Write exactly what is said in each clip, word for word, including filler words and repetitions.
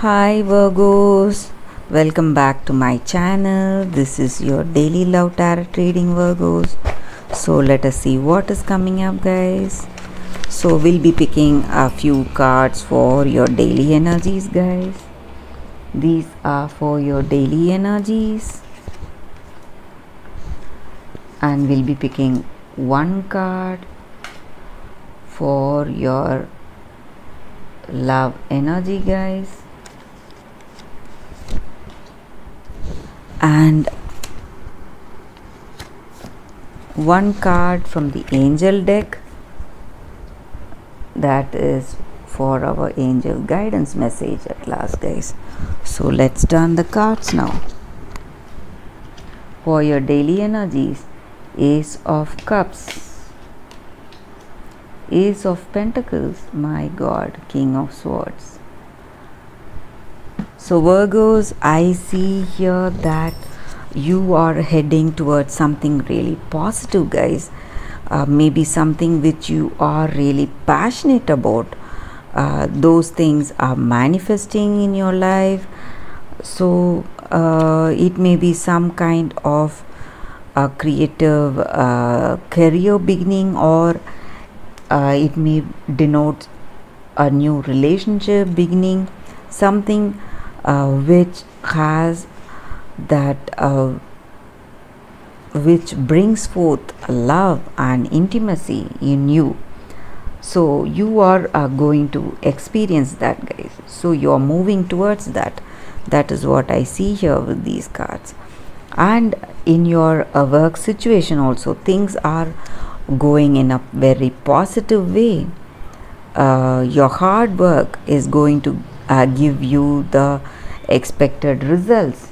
Hi Virgos, welcome back to my channel. This is your daily love tarot reading, Virgos. So let us see what is coming up, guys. So we'll be picking a few cards for your daily energies, guys. These are for your daily energies, and we'll be picking one card for your love energy, guys, and one card from the angel deck, that is for our angel guidance message at last, guys. So let's turn the cards now. For your daily energies, Ace of Cups, Ace of Pentacles, my God, King of Swords. So Virgos, I see here that you are heading towards something really positive, guys. Uh, maybe something which you are really passionate about. Uh, those things are manifesting in your life. So uh, it may be some kind of a creative uh, career beginning, or uh, it may denote a new relationship beginning, something uh, which has that uh, which brings forth love and intimacy in you. So you are uh, going to experience that, guys. So you are moving towards that. That is what I see here with these cards. And in your uh, work situation also, things are going in a very positive way. Uh, your hard work is going to uh, give you the expected results.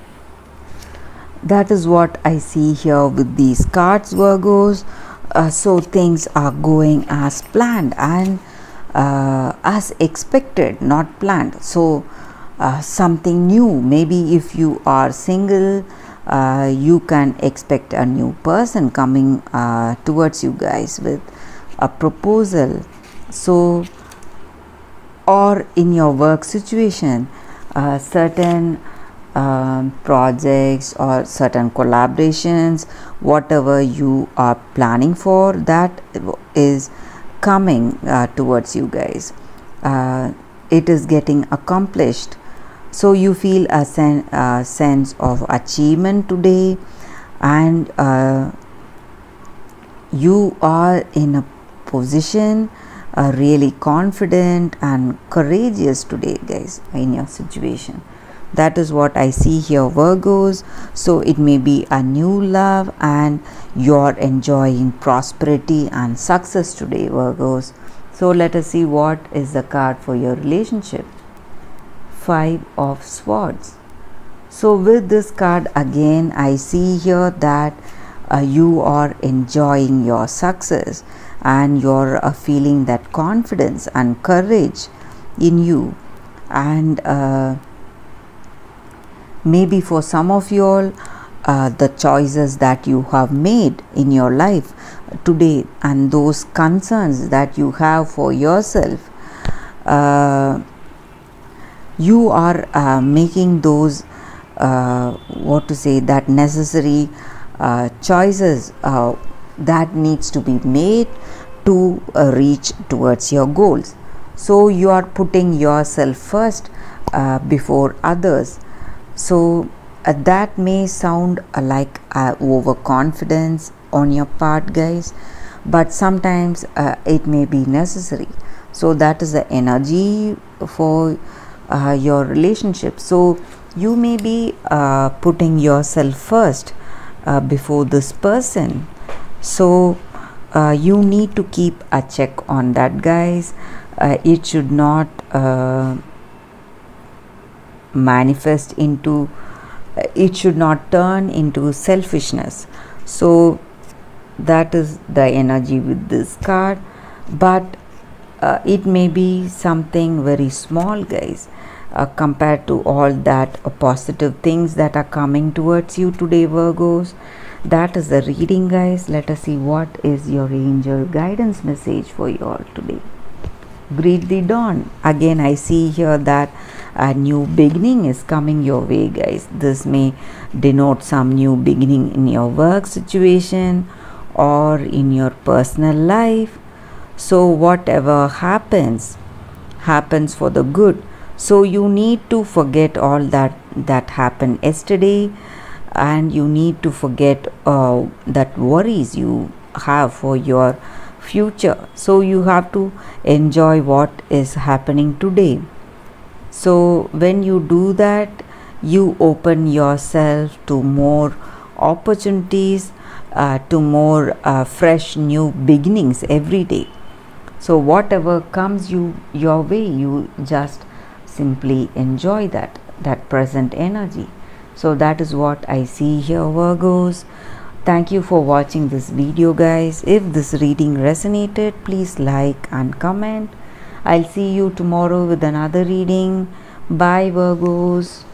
That is what I see here with these cards, Virgos. Uh, so things are going as planned and uh, as expected, not planned. So uh, something new. Maybe if you are single, uh, you can expect a new person coming uh, towards you guys with a proposal. So, or in your work situation, uh, certain Um, projects or certain collaborations, whatever you are planning for, that is coming uh, towards you guys. Uh, it is getting accomplished, so you feel a sen uh, sense of achievement today, and uh, you are in a position uh, really confident and courageous today, guys, in your situation. That is what I see here, Virgos. So it may be a new love and you're enjoying prosperity and success today, Virgos. So let us see what is the card for your relationship. Five of Swords. So with this card again, I see here that uh, you are enjoying your success and you're uh, feeling that confidence and courage in you. And uh, maybe for some of you all, uh, the choices that you have made in your life today and those concerns that you have for yourself, uh, you are uh, making those uh, what to say that necessary uh, choices uh, that needs to be made to uh, reach towards your goals. So you are putting yourself first uh, before others. So uh, that may sound uh, like uh, overconfidence on your part, guys, but sometimes uh, it may be necessary. So that is the energy for uh, your relationship. So you may be uh, putting yourself first uh, before this person. So uh, you need to keep a check on that, guys. Uh, it should not uh, manifest into uh, it should not turn into selfishness. So that is the energy with this card, but uh, it may be something very small, guys, uh, compared to all that uh, positive things that are coming towards you today, Virgos. That is the reading, guys. Let us see what is your angel guidance message for you all today. Greet the dawn. Again, I see here that a new beginning is coming your way, guys. This may denote some new beginning in your work situation or in your personal life. So whatever happens happens for the good. So you need to forget all that that happened yesterday, and you need to forget uh, that worries you have for your future. So you have to enjoy what is happening today. So when you do that, you open yourself to more opportunities, uh, to more uh, fresh new beginnings every day. So whatever comes you your way, you just simply enjoy that that present energy. So that is what I see here, Virgos. Thank you for watching this video, guys. If this reading resonated, please like and comment. I'll see you tomorrow with another reading. Bye, Virgos.